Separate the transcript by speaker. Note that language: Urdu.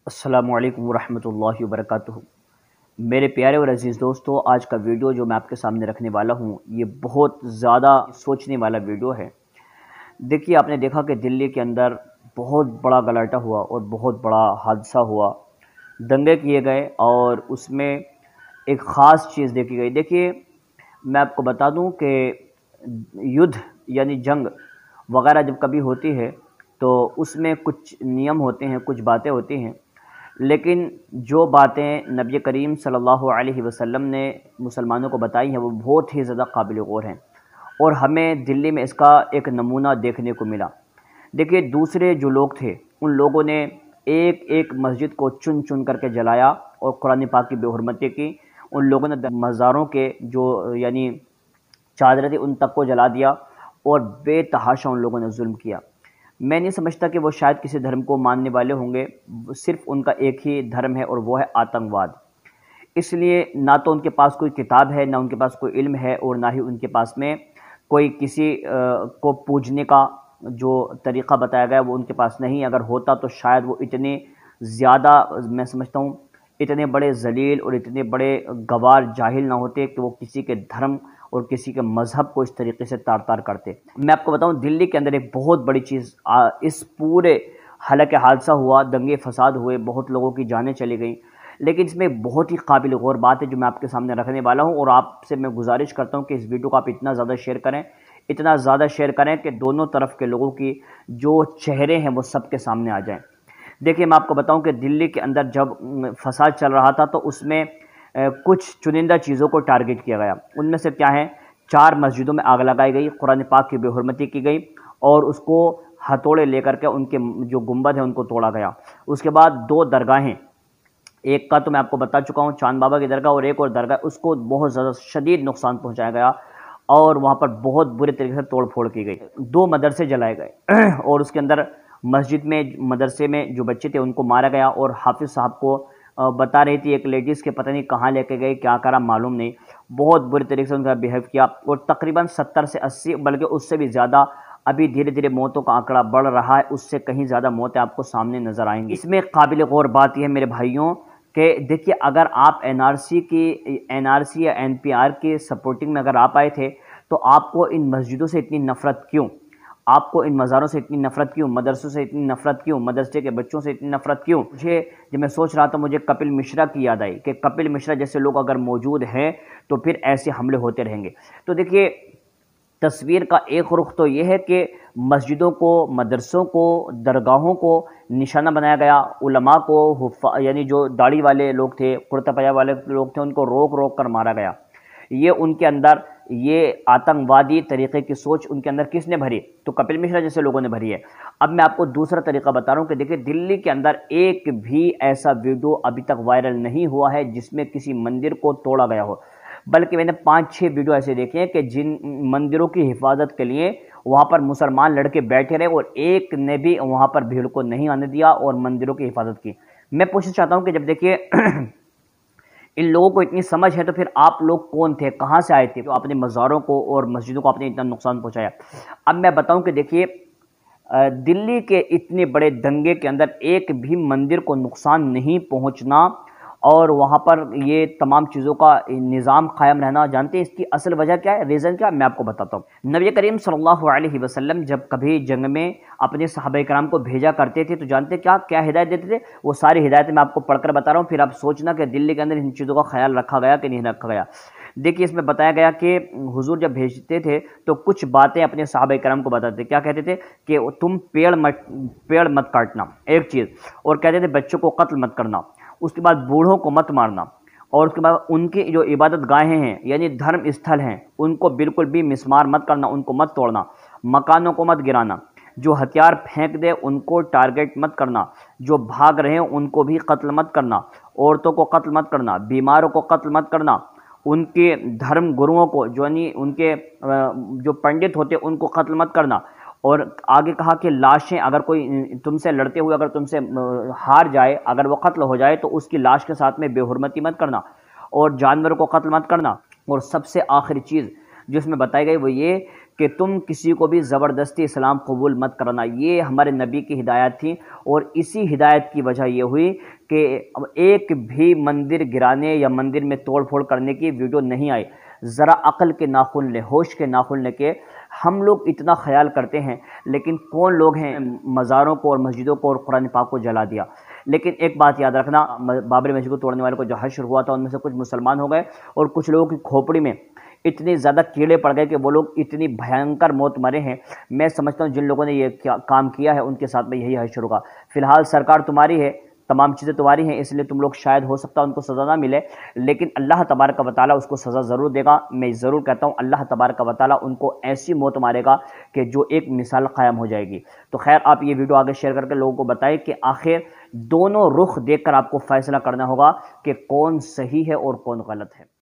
Speaker 1: السلام علیکم ورحمۃ اللہ وبرکاتہ۔ میرے پیارے اور عزیز دوستو، آج کا ویڈیو جو میں آپ کے سامنے رکھنے والا ہوں یہ بہت زیادہ سوچنے والا ویڈیو ہے۔ دیکھیے، آپ نے دیکھا کہ دلی کے اندر بہت بڑا گلاٹا ہوا اور بہت بڑا حادثہ ہوا، دنگے کیے گئے اور اس میں ایک خاص چیز دیکھی گئی۔ دیکھیے، میں آپ کو بتا دوں کہ یدھ یعنی جنگ وغیرہ جب کبھی ہوتی ہے تو اس میں کچھ نیم ہوتے ہیں، کچھ باتیں ہوتی ہیں، لیکن جو باتیں نبی کریم صلی اللہ علیہ وسلم نے مسلمانوں کو بتائی ہیں وہ بہت ہی زیادہ قابل غور ہیں، اور ہمیں دلی میں اس کا ایک نمونہ دیکھنے کو ملا۔ دیکھیے، دوسرے جو لوگ تھے ان لوگوں نے ایک ایک مسجد کو چن چن کر کے جلایا اور قرآن پاک کی بے حرمتی کی۔ ان لوگوں نے مزاروں کے جو یعنی چادریں تھی ان تک کو جلا دیا اور بے تحاشا ان لوگوں نے ظلم کیا۔ میں نہیں سمجھتا کہ وہ شاید کسی دھرم کو ماننے والے ہوں گے، صرف ان کا ایک ہی دھرم ہے اور وہ ہے آتنکواد۔ اس لیے نہ تو ان کے پاس کوئی کتاب ہے، نہ ان کے پاس کوئی علم ہے، اور نہ ہی ان کے پاس میں کوئی کسی کو پوجنے کا جو طریقہ بتایا گیا وہ ان کے پاس نہیں۔ اگر ہوتا تو شاید وہ اتنے زیادہ، میں سمجھتا ہوں اتنے بڑے ذلیل اور اتنے بڑے گوار جاہل نہ ہوتے کہ وہ کسی کے دھرم اور کسی کے مذہب کو اس طریقے سے تار تار کرتے۔ میں آپ کو بتاؤں، دلی کے اندر ایک بہت بڑی چیز اس پورے حالانکہ حادثہ ہوا، دنگے فساد ہوئے، بہت لوگوں کی جانیں چلی گئیں، لیکن اس میں بہت ہی قابل غور بات ہے جو میں آپ کے سامنے رکھنے والا ہوں، اور آپ سے میں گزارش کرتا ہوں کہ اس ویڈیو کو آپ اتنا زیادہ شیئر کریں، اتنا زیادہ شیئر کریں کہ دونوں طرف کے لوگوں کی جو چہرے ہیں وہ سب کے سامنے آ جائیں۔ دیکھیے، میں آپ کو بتاؤں کہ دلی کے اندر جب فساد چل رہا تھا تو اس میں کچھ چنندہ چیزوں کو ٹارگٹ کیا گیا۔ ان میں سے کیا ہیں؟ 4 مسجدوں میں آگ لگائی گئی، قرآن پاک کی بے حرمتی کی گئی، اور اس کو ہتھوڑے لے کر کے ان کے جو گنبد ہیں ان کو توڑا گیا۔ اس کے بعد 2 درگاہیں، ایک کا تو میں آپ کو بتا چکا ہوں چاند بابا کی درگاہ، اور ایک اور درگاہ اس کو بہت زیادہ شدید نقصان پہنچایا گیا اور وہاں پر بہت برے طریقے سے توڑ پھوڑ کی گئی۔ 2 مدرسے جلائے گئے اور اس کے اندر مسجد میں مدرسے میں جو بچے تھے ان کو مارا گیا، اور حافظ صاحب کو بتا رہی تھی ایک لیڈیز کے پتہ نہیں کہاں لے کے گئے، کیا کرا معلوم نہیں، بہت برے طریقے سے ان کا بیہیو کیا، اور تقریباً 70 سے 80 بلکہ اس سے بھی زیادہ ابھی دھیرے دھیرے موتوں کا آنکڑا بڑھ رہا ہے، اس سے کہیں زیادہ موتیں آپ کو سامنے نظر آئیں گی۔ اس میں قابل غور بات یہ ہے میرے بھائیوں کہ دیکھیے، اگر آپ این آر سی یا این پی آر کی سپورٹنگ میں اگر آپ آئے تھے تو آپ کو ان مسجدوں سے اتنی نفرت کیوں؟ آپ کو ان مزاروں سے اتنی نفرت کیوں؟ مدرسوں سے اتنی نفرت کیوں؟ مدرسے کے بچوں سے اتنی نفرت کیوں؟ جب میں سوچ رہا تھا مجھے کپل مشرا کی یاد آئی کہ کپل مشرا جیسے لوگ اگر موجود ہیں تو پھر ایسے حملے ہوتے رہیں گے۔ تو دیکھیے، تصویر کا ایک رخ تو یہ ہے کہ مسجدوں کو، مدرسوں کو، درگاہوں کو نشانہ بنایا گیا، علماء کو یعنی جو داڑھی والے لوگ تھے، کرتا پاجامہ والے لوگ تھے، ان کو روک روک کر مارا گیا۔ یہ ان کے اندر یہ آتنکوادی طریقے کی سوچ ان کے اندر کس نے بھری؟ تو کپل مشرا جیسے لوگوں نے بھری ہے۔ اب میں آپ کو دوسرا طریقہ بتا رہا ہوں کہ دیکھیں، دلی کے اندر ایک بھی ایسا ویڈیو ابھی تک وائرل نہیں ہوا ہے جس میں کسی مندر کو توڑا گیا ہو، بلکہ میں نے 5-6 ویڈیو ایسے دیکھے ہیں کہ جن مندروں کی حفاظت کے لیے وہاں پر مسلمان لڑکے بیٹھے رہے اور ایک نے بھی وہاں پر بھیڑ کو نہیں آنے دیا اور مندروں کی حفاظت کی۔ میں پوچھنا چاہتا ہوں کہ جب دیکھیے ان لوگوں کو اتنی سمجھ ہے تو پھر آپ لوگ کون تھے، کہاں سے آئے تھے تو اپنے مزاروں کو اور مسجدوں کو آپ نے اتنا نقصان پہنچایا؟ اب میں بتاؤں کہ دیکھیے، دلی کے اتنے بڑے دنگے کے اندر ایک بھی مندر کو نقصان نہیں پہنچنا اور وہاں پر یہ تمام چیزوں کا نظام قائم رہنا، جانتے ہیں اس کی اصل وجہ کیا ہے، ریزن کیا ہے؟ میں آپ کو بتاتا ہوں۔ نبی کریم صلی اللہ علیہ وسلم جب کبھی جنگ میں اپنے صحابہ کرام کو بھیجا کرتے تھے تو جانتے کیا ہدایت دیتے تھے؟ وہ ساری ہدایتیں میں آپ کو پڑھ کر بتا رہا ہوں، پھر آپ سوچنا کہ دلی کے اندر ان چیزوں کا خیال رکھا گیا کہ نہیں رکھا گیا۔ دیکھیے، اس میں بتایا گیا کہ حضور جب بھیجتے تھے تو کچھ باتیں اپنے صحابہ کرام کو بتاتے تھے۔ کیا کہتے تھے؟ کہ تم پیڑ مت کاٹنا، ایک چیز، اور کہتے تھے بچوں کو قتل مت کرنا، اس کے بعد بوڑھوں کو مت مارنا، اور اس کے بعد ان کی جو عبادت گاہیں ہیں یعنی دھرم استھل ہیں ان کو بالکل بھی مسمار مت کرنا، ان کو مت توڑنا، مکانوں کو مت گرانا، جو ہتھیار پھینک دے ان کو ٹارگٹ مت کرنا، جو بھاگ رہے ہیں ان کو بھی قتل مت کرنا، عورتوں کو قتل مت کرنا، بیماروں کو قتل مت کرنا، ان کے دھرم گروؤں کو ان کے جو پنڈت ہوتے ان کو قتل مت کرنا، اور آگے کہا کہ لاشیں اگر کوئی تم سے لڑتے ہوئے اگر تم سے ہار جائے، اگر وہ قتل ہو جائے تو اس کی لاش کے ساتھ میں بے حرمتی مت کرنا، اور جانوروں کو قتل مت کرنا، اور سب سے آخری چیز جو اس میں بتائی گئی وہ یہ کہ تم کسی کو بھی زبردستی اسلام قبول مت کرنا۔ یہ ہمارے نبی کی ہدایت تھی، اور اسی ہدایت کی وجہ یہ ہوئی کہ ایک بھی مندر گرانے یا مندر میں توڑ پھوڑ کرنے کی ویڈیو نہیں آئی۔ ذرا عقل کے ناخن لے، ہوش کے ناخن لے کے ہم لوگ اتنا خیال کرتے ہیں، لیکن کون لوگ ہیں مزاروں کو اور مسجدوں کو اور قرآن پاک کو جلا دیا۔ لیکن ایک بات یاد رکھنا، بابری مسجد کو توڑنے والے کو جو حشر ہوا تھا ان میں سے کچھ مسلمان ہو گئے، اور کچھ لوگوں کی کھوپڑی میں اتنے زیادہ کیڑے پڑ گئے کہ وہ لوگ اتنی بھینکر موت مرے ہیں۔ میں سمجھتا ہوں جن لوگوں نے یہ کام کیا ہے ان کے ساتھ میں یہی حشر ہوگا۔ فی الحال سرکار تمہاری ہے، تمام چیزیں تمہاری ہیں، اس لیے تم لوگ شاید ہو سکتا ہے ان کو سزا نہ ملے، لیکن اللہ تبارک و تعالیٰ اس کو سزا ضرور دے گا۔ میں ضرور کہتا ہوں اللہ تبارک و تعالیٰ ان کو ایسی موت مارے گا کہ جو ایک مثال قائم ہو جائے گی۔ تو خیر، آپ یہ ویڈیو آگے شیئر کر کے لوگوں کو بتائیں کہ آخر دونوں رخ دیکھ کر آپ کو فیصلہ کرنا ہوگا کہ کون صحیح ہے اور کون غلط ہے۔